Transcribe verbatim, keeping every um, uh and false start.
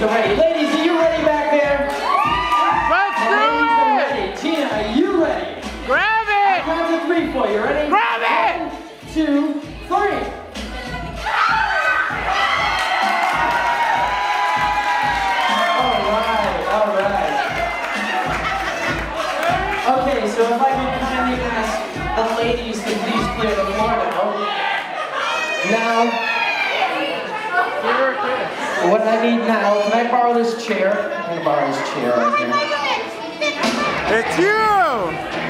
are ready. Ladies, are you ready back there? Let's do Ladies it! are ready. Gina, are you ready? Grab it! I'll count to three for you. Ready? Grab it! One, two, three. Okay, so if I could kindly ask the ladies to please clear the floor now. Now, what I need now, can I borrow this chair? I'm gonna borrow this chair right here. It's you!